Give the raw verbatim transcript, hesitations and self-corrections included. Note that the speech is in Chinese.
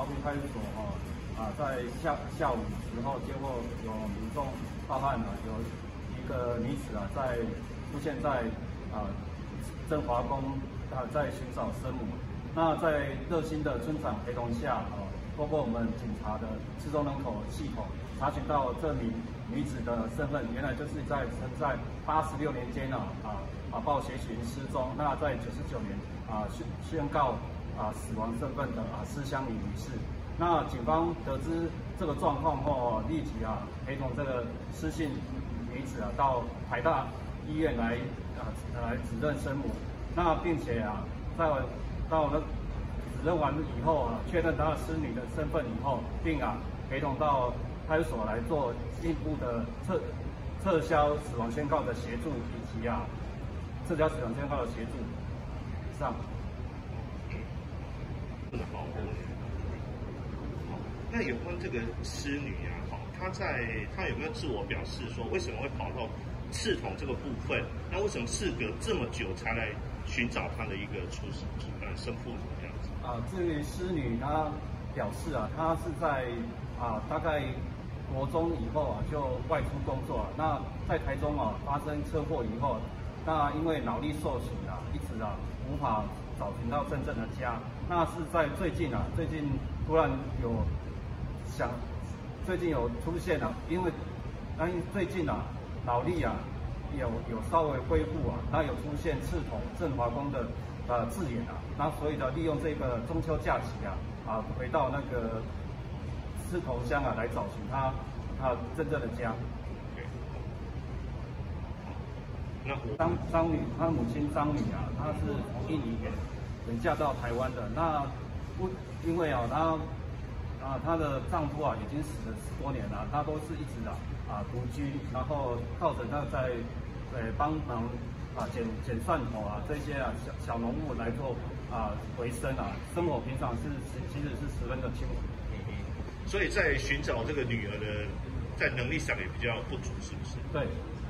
桃园派出所哈啊，在下下午的时候接获有民众报案啊，有一个女子啊在出现在啊振华宫啊在寻找生母。那在热心的村长陪同下啊，包括我们警察的失踪人口系统查询到这名女子的身份，原来就是在曾在八十六年间啊啊啊报协寻失踪，那在九十九年啊宣宣告啊死亡身份的啊施香妮女士。那警方得知这个状况后，立即啊陪同这个失信女子啊到台大医院来啊来指认生母。那并且啊在到了指认完以后啊，确认她的失女的身份以后，并啊陪同到派出所来做进一步的撤撤销死亡宣告的协助，以及啊撤销死亡宣告的协助。以上。 好，那有关这个失女啊，好，她在她有没有自我表示说为什么会跑到刺桐这个部分？那为什么事隔这么久才来寻找她的一个出呃生父这样子？ 啊，至于失女，她表示啊，她是在啊大概国中以后啊就外出工作啊，那在台中啊发生车祸以后，那因为脑力受损啊，一直啊无法找寻到真正的家。那是在最近啊，最近突然有想，最近有出现啊，因为那最近啊脑力啊有有稍微恢复啊，那有出现刺桐振华宫的呃字眼啊，那所以呢利用这个中秋假期啊啊回到那个刺桐乡啊来找寻他他真正的家。 那张张女，她的母亲张女啊，她是从印尼远嫁到台湾的。那不因为啊，她啊她的丈夫啊已经死了十多年了，她都是一直啊啊独居，然后靠着她在呃帮忙啊捡捡蒜头啊这些啊小小农务来做啊为生啊，生活平常是其实是十分的辛苦。 所以在寻找这个女儿的，在能力上也比较不足，是不是？ 对。